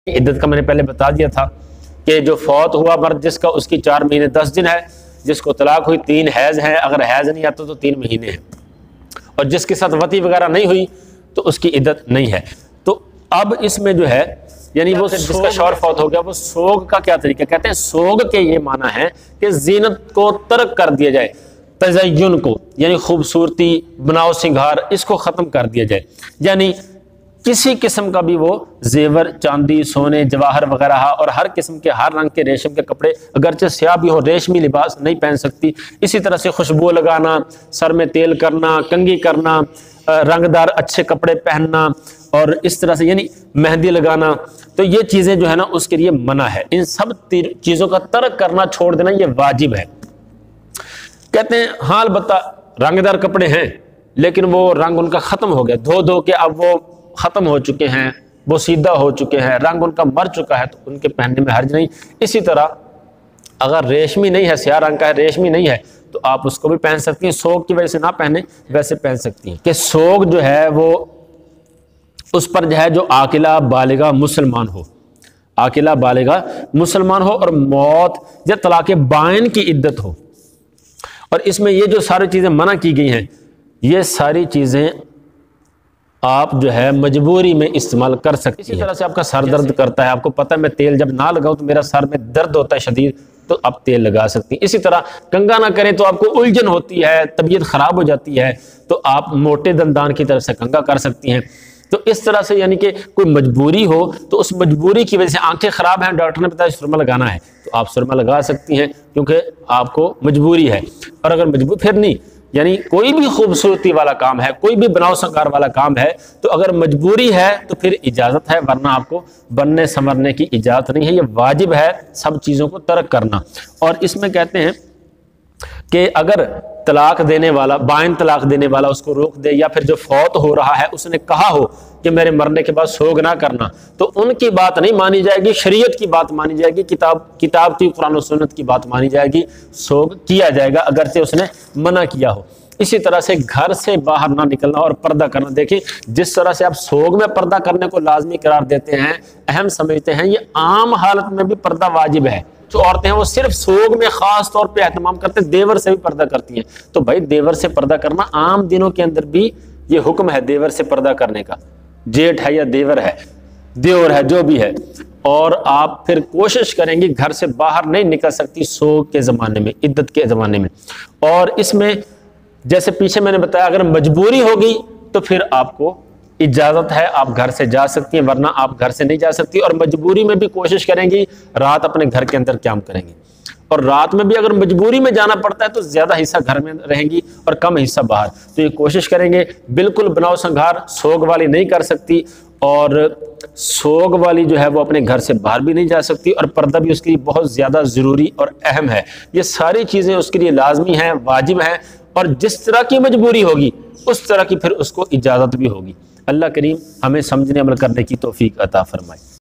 عدت کا میں نے پہلے بتا دیا تھا کہ جو فوت ہوا مرد جس کا اس کی 4 مہینے 10 دن ہے، جس کو طلاق ہوئی 3 حیض ہیں، اگر حیض نہیں آتا تو 3 مہینے ہیں، اور جس کے ساتھ وطی وغیرہ نہیں ہوئی تو اس کی عدت نہیں ہے۔ تو اب اس میں جو ہے یعنی وہ جس کا شوہر فوت ہو گیا وہ سوگ کا کیا طریقہ، کہتے ہیں سوگ کے یہ معنی ہے کہ زینت کو ترک کر دیا جائے، تزین کو یعنی خوبصورتی بناؤ سنگھار اس کو ختم کر دیا جائے، یعنی کسی قسم کا بھی وہ زیور چاندی سونے جواہر وغیرہ اور ہر قسم کے ہر رنگ کے ریشم کے کپڑے اگرچہ سیاہ بھی ہو ریشمی لباس نہیں پہن سکتی۔ اسی طرح سے خوشبو لگانا، سر میں تیل کرنا، کنگھی کرنا، رنگدار اچھے کپڑے پہننا اور اس طرح سے یعنی مہندی لگانا، تو یہ چیزیں جو ہے نا اس کے لیے منع ہے۔ ان سب چیزوں کا ترک کرنا چھوڑ دینا یہ واجب ہے۔ کہتے ہیں ہاں البتہ رنگدار کپڑے ہیں لیکن وہ رنگ ان کا ختم ہو گیا، دھو کے اب وہ ختم ہو چکے ہیں، وہ سیدھا ہو چکے ہیں، رنگ ان کا مر چکا ہے، تو ان کے پہننے میں حرج نہیں۔ اسی طرح اگر ریشمی نہیں ہے، سیاہ رنگ کا ہے، ریشمی نہیں ہے تو آپ اس کو بھی پہن سکتی ہیں، سوگ کی وجہ سے نہ پہنے ویسے پہن سکتی ہیں۔ کہ سوگ جو ہے وہ اس پر جو ہے جو عاقلہ بالغہ مسلمان ہو، عاقلہ بالغہ مسلمان ہو اور موت یا طلاق بائن کی عدت ہو، اور اس میں یہ جو ساری چیزیں منع کی گئی ہیں یہ ساری چیزیں آپ جو ہے مجبوری میں استعمال کر سکتی ہیں۔ اسی طرح سے آپ کا سر درد کرتا ہے، آپ کو پتہ ہے میں تیل جب نہ لگاؤں تو میرا سر میں درد ہوتا ہے شدید، تو آپ تیل لگا سکتی ہیں۔ اسی طرح کنگھا نہ کریں تو آپ کو الجھن ہوتی ہے، طبیعت خراب ہو جاتی ہے، تو آپ موٹے دندان کی طرف سے کنگھا کر سکتی ہیں۔ تو اس طرح سے یعنی کہ کوئی مجبوری ہو تو اس مجبوری کی وجہ سے آنکھیں خراب ہیں، ڈاکٹر نے بتایا سرما لگانا ہے تو آپ سرما لگا سکتی ہیں کیونکہ آپ کو مجبوری ہے۔ اور اگر مجبور پھر نہیں، یعنی کوئی بھی خوبصورتی والا کام ہے، کوئی بھی بناؤ سنگار والا کام ہے تو اگر مجبوری ہے تو پھر اجازت ہے، ورنہ آپ کو بننے سنورنے کی اجازت نہیں ہے۔ یہ واجب ہے سب چیزوں کو ترک کرنا۔ اور اس میں کہتے ہیں کہ اگر طلاق دینے والا بائن طلاق دینے والا اس کو روک دے، یا پھر جو فوت ہو رہا ہے اس نے کہا ہو کہ میرے مرنے کے بعد سوگ نہ کرنا، تو ان کی بات نہیں مانی جائے گی، شریعت کی بات مانی جائے گی، کتاب کی قرآن و سنت کی بات مانی جائے گی، سوگ کیا جائے گا اگرچہ اس نے منع کیا ہو۔ اسی طرح سے گھر سے باہر نہ نکلنا اور پردہ کرنا، دیکھیں جس طرح سے آپ سوگ میں پردہ کرنے کو لازمی قرار دیتے ہیں، اہم سمجھتے ہیں، یہ عام حالت میں بھی پردہ واجب ہے۔ جو عورتیں ہیں وہ صرف سوگ میں خاص طور پہ اہتمام کرتے ہیں، دیور سے بھی پردہ کرتی ہیں، تو بھائی دیور سے پردہ کرنا عام دنوں کے اندر بھی یہ حکم ہے دیور سے پردہ کرنے کا، جیٹھ ہے یا دیور ہے، دیور ہے جو بھی ہے۔ اور آپ پھر کوشش کریں گے گھر سے باہر نہیں نکل سکتی سوگ کے زمانے میں، عدت کے زمانے میں۔ اور اس میں جیسے پیچھے میں نے بتایا اگر مجبوری ہوگی تو پھر آپ کو اجازت ہے، آپ گھر سے جا سکتی ہیں، ورنہ آپ گھر سے نہیں جا سکتی۔ اور مجبوری میں بھی کوشش کریں گی رات اپنے گھر کے اندر قیام کریں گی، اور رات میں بھی اگر مجبوری میں جانا پڑتا ہے تو زیادہ حصہ گھر میں رہیں گی اور کم حصہ باہر۔ تو یہ کوشش کریں گے بالکل بناؤ سنگھار سوگ والی نہیں کر سکتی، اور سوگ والی جو ہے وہ اپنے گھر سے باہر بھی نہیں جا سکتی، اور پردہ بھی اس کے لیے بہت زیادہ ضروری اور اہم ہے۔ یہ ساری چیزیں اس کے لیے لازمی ہیں، واجب ہیں، اور جس طرح کی مجبوری ہوگی اس طرح کی پھر اس کو اجازت بھی ہوگی۔ اللہ کریم ہمیں سمجھنے عمل کرنے کی توفیق عطا فرمائے۔